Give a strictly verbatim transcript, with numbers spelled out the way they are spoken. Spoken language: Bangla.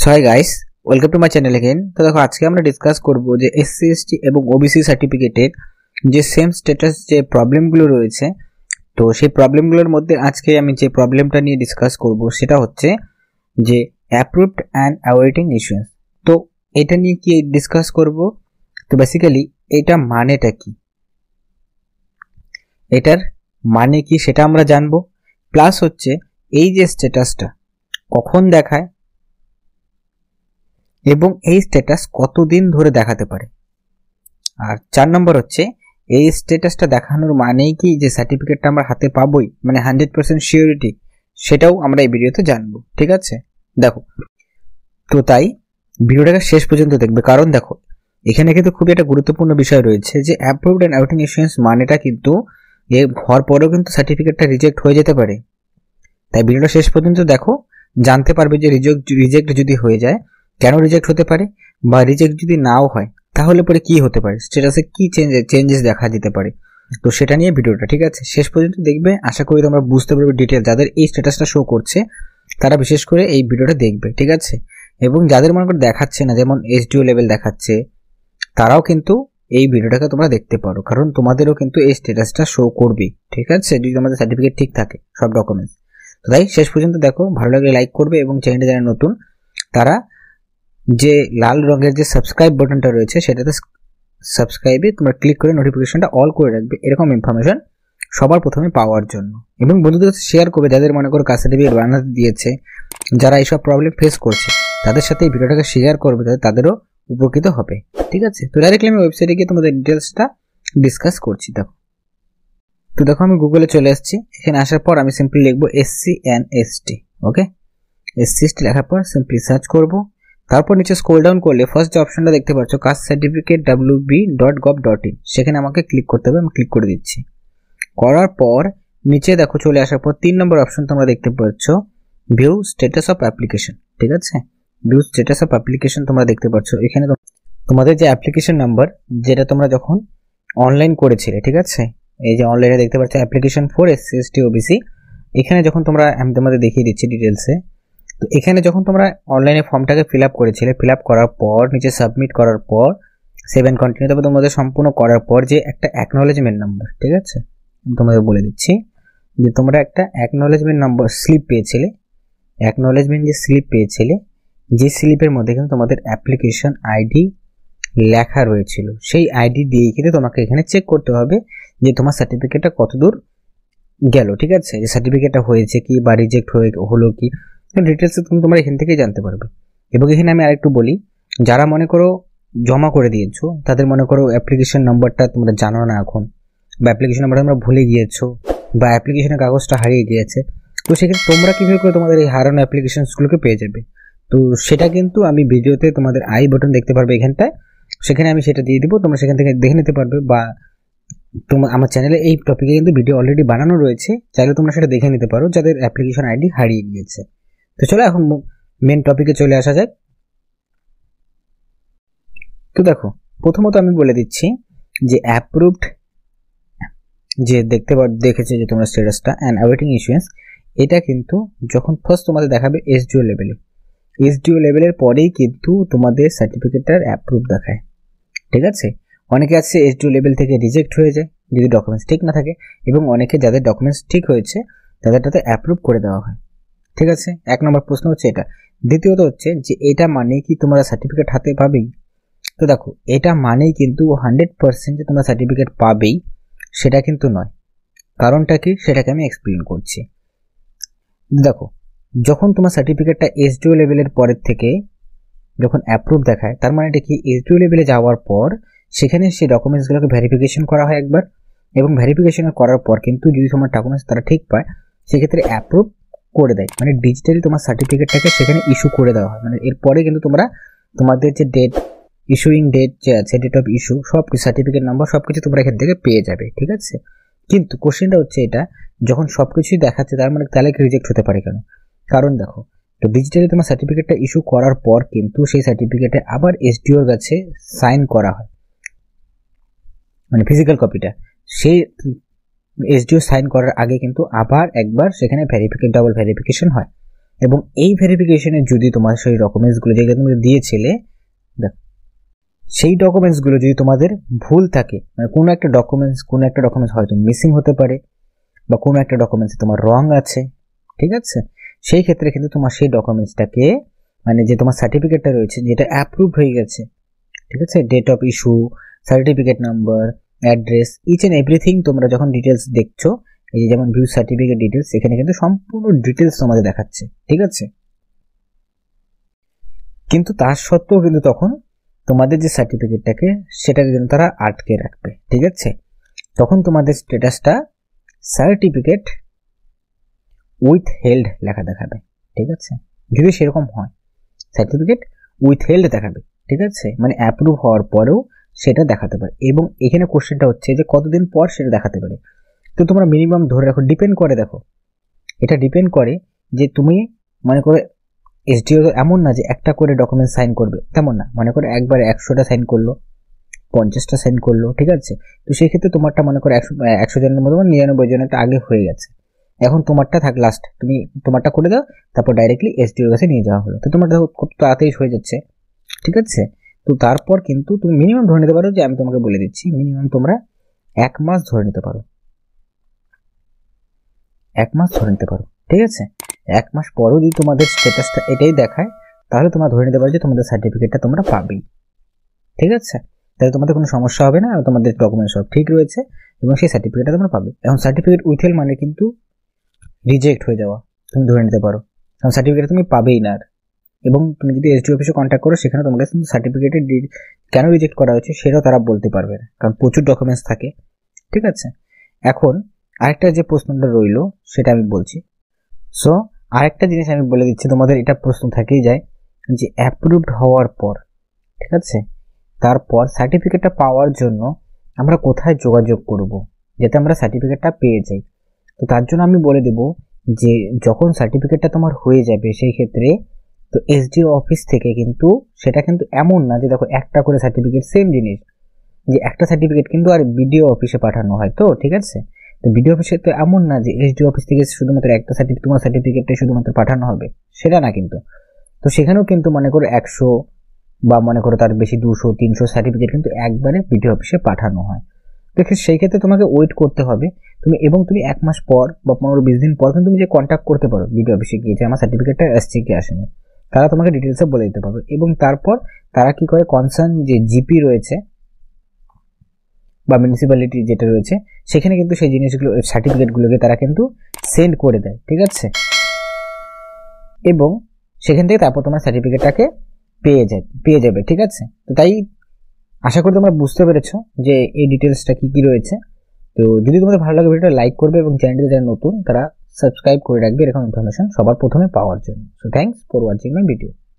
So hi guys, welcome to my channel again. তো দেখো আজকে আমরা ডিসকাস করব যে এসসি এসটি এবং ওবিসি সার্টিফিকেটের যে সেম স্ট্যাটাস যে প্রবলেমগুলো রয়েছে, তো সেই প্রবলেমগুলোর মধ্যে আজকে আমি যে প্রবলেমটা নিয়ে ডিসকাস করব সেটা হচ্ছে যে অ্যাপ্রুভড অ্যান্ড অ্যাওয়েটিং ইস্যুয়েন্স। তো এটা নিয়ে কি ডিসকাস করব? তো বেসিক্যালি এটা মানেটা কি, এটার মানে কি সেটা আমরা জানবো, প্লাস হচ্ছে এই যে স্ট্যাটাসটা কখন দেখায় এবং এই স্ট্যাটাস কতদিন ধরে দেখাতে পারে। আর চার নম্বর হচ্ছে এই স্ট্যাটাসটা দেখানোর মানেই কি যে সার্টিফিকেটটা আমরা হাতে পাবোই, মানে হান্ড্রেড পার্সেন্ট সিওরিটি, সেটাও আমরা এই ভিডিওতে জানবো। ঠিক আছে, দেখো তো তাই ভিডিওটাকে শেষ পর্যন্ত দেখবে, কারণ দেখো এখানে কিন্তু খুবই একটা গুরুত্বপূর্ণ বিষয় রয়েছে যে অ্যাপ্রুভড অ্যান্ড অ্যাওয়েটিং ইস্যুয়েন্স মানেটা কিন্তু এ হওয়ার পরেও কিন্তু সার্টিফিকেটটা রিজেক্ট হয়ে যেতে পারে। তাই ভিডিওটা শেষ পর্যন্ত দেখো, জানতে পারবে যে রিজেক্ট রিজেক্ট যদি হয়ে যায় কেন রিজেক্ট হতে পারে, বা রিজেক্ট যদি নাও হয় তাহলে পরে কি হতে পারে, স্ট্যাটাসে কি চেঞ্জেস চেঞ্জেস দেখা দিতে পারে। তো সেটা নিয়ে ভিডিওটা, ঠিক আছে, শেষ পর্যন্ত দেখবে। আশা করি তোমরা বুঝতে পারবে ডিটেল। যাদের এই স্ট্যাটাসটা শো করছে তারা বিশেষ করে এই ভিডিওটা দেখবে, ঠিক আছে। এবং যাদের মনে করে দেখাচ্ছে না, যেমন এসডিও লেভেল দেখাচ্ছে, তারাও কিন্তু এই ভিডিওটাকে তোমরা দেখতে পারো, কারণ তোমাদেরও কিন্তু এই স্ট্যাটাসটা শো করবে, ঠিক আছে, যদি তোমাদের সার্টিফিকেট ঠিক থাকে সব ডকুমেন্টস। তো তাই শেষ পর্যন্ত দেখো, ভালো লাগলে লাইক করবে এবং চ্যানেলটা যারা নতুন তারা যে লাল রঙের যে সাবস্ক্রাইব বাটনটা রয়েছে সেটাতে সাবস্ক্রাইবে তোমরা ক্লিক করে নোটিফিকেশনটা অল করে রাখবে, এরকম ইনফরমেশন সবার প্রথমে পাওয়ার জন্য। এবং বন্ধুদের সাথে শেয়ার করবে যাদের মনে করো কাস্ট সার্টিফিকেট বানাতে দিয়েছে, যারা এইসব প্রবলেম ফেস করছে তাদের সাথে এই ভিডিওটাকে শেয়ার করবে, যাতে তাদেরও উপকৃত হবে। ঠিক আছে, তো ডাইরেক্টলি আমি ওয়েবসাইটে গিয়ে তোমাদের ডিটেলসটা ডিসকাস করছি। দেখো তো দেখো আমি গুগলে চলে আসছি। এখানে আসার পর আমি সিম্পলি লিখবো SC and ST. Okay, SC ST লেখার পর সিম্পলি সার্চ করবো। তারপর নিচে স্ক্রল ডাউন করলে ফার্স্ট যে অপশনটা দেখতে পাচ্ছ caste certificate W B dot gov dot in, সেখানে আমাকে ক্লিক করতে হবে। আমি ক্লিক করে দিচ্ছি। করার পর নিচে দেখো চলে আসার পর তিন নম্বর অপশন তোমরা দেখতে পাচ্ছ ভিউ স্ট্যাটাস অফ অ্যাপ্লিকেশন। ঠিক আছে, ভিউ স্ট্যাটাস অফ অ্যাপ্লিকেশন তোমরা দেখতে পাচ্ছ। এখানে তোমাদের যে অ্যাপ্লিকেশন নাম্বার যেটা তোমরা যখন অনলাইন করেছিলে, ঠিক আছে, এই যে অনলাইনে দেখতে পাচ্ছ application for SC ST OBC, এখানে যখন তোমরা, আমি তোমাদের দেখিয়ে দিচ্ছি ডিটেলসে। তো এখানে যখন তোমরা অনলাইনে ফর্মটাকে ফিল আপ করেছিলে, ফিল আপ করার পর নিচে সাবমিট করার পর সেভ এন্ড কন্টিনিউ, তবে তোমাদের সম্পূর্ণ করার পর যে একটা অ্যাকনোলেজমেন্ট নাম্বার, ঠিক আছে, আমি তোমাদের বলে দিচ্ছি যে তোমরা একটা অ্যাকনোলেজমেন্ট নাম্বার স্লিপ পেয়েছিলে। অ্যাকনোলেজমেন্ট যে স্লিপ পেয়েছিলে, যে স্লিপের মধ্যে কিন্তু তোমাদের অ্যাপ্লিকেশন আইডি লেখা রয়েছিল, সেই আইডি দিয়েই কিন্তু তোমাকে এখানে চেক করতে হবে যে তোমার সার্টিফিকেটটা কতদূর গেল। ঠিক আছে, যে সার্টিফিকেটটা হয়েছে কি বা রিজেক্ট হয়ে হলো কি, ডিটেলস তুমি তোমরা এখান থেকেই জানতে পারবে। এবং এখানে আমি আরেকটু বলি, যারা মনে করো জমা করে দিয়েছো, তাদের মনে করো অ্যাপ্লিকেশন নাম্বারটা তোমরা জানো না এখন, বা অ্যাপ্লিকেশন নাম্বারটা তোমরা ভুলে গিয়েছো, বা অ্যাপ্লিকেশনের কাগজটা হারিয়ে গিয়েছে, তো সেক্ষেত্রে তোমরা কীভাবে করে তোমাদের এই হারানো অ্যাপ্লিকেশনসগুলোকে পেয়ে যাবে, তো সেটা কিন্তু আমি ভিডিওতে তোমাদের আই বাটন দেখতে পারবে এখানটায়, সেখানে আমি সেটা দিয়ে দিব, তোমরা সেখান থেকে দেখে নিতে পারবে। বা তোমার আমার চ্যানেলে এই টপিকে কিন্তু ভিডিও অলরেডি বানানো রয়েছে, চাইলে তোমরা সেটা দেখে নিতে পারো যাদের অ্যাপ্লিকেশন আইডি হারিয়ে গিয়েছে। তো চলো এখন মেন টপিকে চলে আসা যাক। তো দেখো প্রথমত আমি বলে দিচ্ছি যে অ্যাপ্রুভড যে দেখতে দেখেছে যে তোমরা স্ট্যাটাসটা অ্যান্ড অ্যাওয়েটিং ইস্যুয়েন্স, এটা কিন্তু যখন ফার্স্ট তোমাদের দেখাবে এসডিও লেভেলে, এসডিও লেভেলের পরেই কিন্তু তোমাদের সার্টিফিকেটটার অ্যাপ্রুভ দেখায়। ঠিক আছে, অনেকে আছে এসডিও লেভেল থেকে রিজেক্ট হয়ে যায় যদি ডকুমেন্টস ঠিক না থাকে, এবং অনেকে যাদের ডকুমেন্টস ঠিক হয়েছে তাদেরটাতে অ্যাপ্রুভ করে দেওয়া হয়। ঠিক আছে, এক নম্বর প্রশ্ন হচ্ছে এটা। দ্বিতীয়ত হচ্ছে যে এটা মানেই কি তোমরা সার্টিফিকেট হাতে পাবেই? তো দেখো এটা মানেই কিন্তু হান্ড্রেড পার্সেন্ট যে তোমরা সার্টিফিকেট পাবেই সেটা কিন্তু নয়। কারণটা কি সেটাকে আমি এক্সপ্লেন করছি। দেখো যখন তোমার সার্টিফিকেটটা এসডিও লেভেলের পরের থেকে যখন অ্যাপ্রুভ দেখায়, তার মানে এটা কি এসডিও লেভেলে যাওয়ার পর সেখানে সেই ডকুমেন্টসগুলোকে ভেরিফিকেশন করা হয় একবার, এবং ভেরিফিকেশন করার পর কিন্তু যদি তোমার ডকুমেন্টস তারা ঠিক পায় সেক্ষেত্রে অ্যাপ্রুভ করে দেয়, মানে ডিজিটালি তোমার সার্টিফিকেটটাকে সেখানে ইস্যু করে দেওয়া হয়। মানে এরপরে কিন্তু তোমরা তোমাদের যে ডেট, ইস্যুইং ডেট যে আছে, ডেট অফ ইস্যু, সব কিছু, সার্টিফিকেট নাম্বার সব কিছু তোমরা এখান থেকে পেয়ে যাবে। ঠিক আছে, কিন্তু কোশ্চেনটা হচ্ছে এটা, যখন সব কিছুই দেখাচ্ছে তার মানে তাহলে রিজেক্ট হতে পারে কেন? কারণ দেখো, তো ডিজিটালি তোমার সার্টিফিকেটটা ইস্যু করার পর কিন্তু সেই সার্টিফিকেটে আবার এসডিওর কাছে সাইন করা হয়, মানে ফিজিক্যাল কপিটা, সেই এসডিও সাইন করার আগে কিন্তু আবার একবার সেখানে ভেরিফিকেশন, ডাবল ভেরিফিকেশন হয়। এবং এই ভেরিফিকেশনে যদি তোমার সেই ডকুমেন্টসগুলো যেগুলো তুমি দিয়েছিলে, সেই ডকুমেন্টসগুলো যদি তোমাদের ভুল থাকে, মানে কোনো একটা ডকুমেন্টস কোনো একটা ডকুমেন্টস হয়তো মিসিং হতে পারে বা কোনো একটা ডকুমেন্টসে তোমার রং আছে, ঠিক আছে, সেই ক্ষেত্রে কিন্তু তোমার সেই ডকুমেন্টসটাকে, মানে যে তোমার সার্টিফিকেটটা রয়েছে যেটা অ্যাপ্রুভড হয়ে গেছে, ঠিক আছে, date of issue, certificate number, address, each and everything তোমরা যখন ডিটেলস দেখছো, এই যে যেমন ভিউ সার্টিফিকেট ডিটেলস, এখানে কিন্তু সম্পূর্ণ ডিটেলস তোমাদের দেখাচ্ছে, ঠিক আছে। কিন্তু তার সত্ত্বেও কিন্তু তখন তোমাদের যে সার্টিফিকেটটাকে সেটাকে কিন্তু তারা আটকে রাখবে, ঠিক আছে। তখন তোমাদের স্ট্যাটাসটা সার্টিফিকেট উইথ হেল্ড লেখা দেখাবে, ঠিক আছে। যদি সেরকম হয় সার্টিফিকেট উইথ হেল্ড দেখাবে, ঠিক আছে, মানে অ্যাপ্রুভ হওয়ার পরেও সেটা দেখাতে পারে। এবং এখানে কোশ্চেনটা হচ্ছে যে কতদিন পর সেটা দেখাতে পারে। তো তোমরা মিনিমাম ধরে রাখো, ডিপেন্ড করে, দেখো এটা ডিপেন্ড করে যে তুমি মনে করে এসডিও এমন না যে একটা করে ডকুমেন্ট সাইন করবে, তেমন না, মনে করে একবারে একশোটা সাইন করলো, পঞ্চাশটা সাইন করলো, ঠিক আছে। তো সেই ক্ষেত্রে তোমারটা মনে করো একশো একশো জনের মধ্যে নিরানব্বই জনেরটা আগে হয়ে গেছে, এখন তোমারটা থাক লাস্ট, তুমি তোমারটা করে দাও, তারপর ডাইরেক্টলি এসডিওর কাছে নিয়ে যাওয়া হলো। তো তোমারটা খুব তাড়াতাড়ি হয়ে যাচ্ছে, ঠিক আছে। তো তারপর কিন্তু তুমি মিনিমাম ধরে নিতে পারো, যে আমি তোমাকে বলে দিচ্ছি, মিনিমাম তোমরা এক মাস ধরে নিতে পারো, এক মাস ধরে নিতে পারো, ঠিক আছে। এক মাস পরও যদি তোমাদের স্ট্যাটাসটা এটাই দেখায়, তাহলে তোমরা ধরে নিতে পারো যে তোমাদের সার্টিফিকেটটা তোমরা পাবেই, ঠিক আছে। তাহলে তোমাদের কোনো সমস্যা হবে না, তোমাদের ডকুমেন্ট সব ঠিক রয়েছে এবং সেই সার্টিফিকেটটা তোমরা পাবে। এখন সার্টিফিকেট উইথহেল্ড মানে কিন্তু রিজেক্ট হয়ে যাওয়া, তুমি ধরে নিতে পারো, কারণ সার্টিফিকেট তুমি পাবেই না। এবং তুমি যদি এসডিও অফিসে কন্ট্যাক্ট করো, সেখানে তোমাকে কিন্তু সার্টিফিকেটের কেন রিজেক্ট করা হয়েছে সেটাও তারা বলতে পারবে না, কারণ প্রচুর ডকুমেন্টস থাকে, ঠিক আছে। এখন আরেকটা যে প্রশ্নটা রইল সেটা আমি বলছি। সো আরেকটা জিনিস আমি বলে দিচ্ছি, তোমাদের এটা প্রশ্ন থেকেই যায় যে অ্যাপ্রুভড হওয়ার পর, ঠিক আছে, তারপর সার্টিফিকেটটা পাওয়ার জন্য আমরা কোথায় যোগাযোগ করব যাতে আমরা সার্টিফিকেটটা পেয়ে যাই। তো তার জন্য আমি বলে দেব যে যখন সার্টিফিকেটটা তোমার হয়ে যাবে, সেই ক্ষেত্রে তো এসডিও অফিস থেকে কিন্তু সেটা কিন্তু এমন না যে দেখো একটা করে সার্টিফিকেট সেম জিনিস, যে একটা সার্টিফিকেট কিন্তু আর বিডিও অফিসে পাঠানো হয়, তো ঠিক আছে। তো বিডিও অফিসে তো এমন না যে এসডিও অফিস থেকে শুধুমাত্র একটা সার্টিফিকেট, তোমার সার্টিফিকেটটা শুধুমাত্র পাঠানো হবে, সেটা না কিন্তু। তো সেখানেও কিন্তু মনে করো একশো বা মনে করো তার বেশি দুশো তিনশো সার্টিফিকেট কিন্তু একবারে বিডিও অফিসে পাঠানো হয়। দেখে সেই ক্ষেত্রে তোমাকে ওয়েট করতে হবে তুমি, এবং তুমি এক মাস পর বা পনেরো বিশ দিন পর কিন্তু তুমি যে কন্ট্যাক্ট করতে পারো বিডিও অফিসে গিয়ে যে আমার সার্টিফিকেটটা আসছে কি আসেনি, তারা তোমাকে ডিটেলসে বলে দিতে পারবে। এবং তারপর তারা কি করে, কনসার্ন যে জিপি রয়েছে বা মিউনিসিপ্যালিটি যেটা রয়েছে, সেখানে কিন্তু সেই জিনিসগুলো সার্টিফিকেটগুলোকে তারা কিন্তু সেন্ড করে দেয়, ঠিক আছে। এবং সেখান থেকে তারপর তোমার সার্টিফিকেটটাকে পেয়ে যায় পেয়ে যাবে ঠিক আছে। তো তাই আশা করি তোমরা বুঝতে পেরেছো যে এই ডিটেলসটা কি কি রয়েছে। তো যদি তোমাদের ভালো লাগে ভিডিওটা লাইক করবে এবং চ্যানেলটিতে যারা নতুন তারা সাবস্ক্রাইব করে রাখবে এরকম ইনফরমেশন সবার প্রথমে পাওয়ার জন্য। So thanks for watching my video.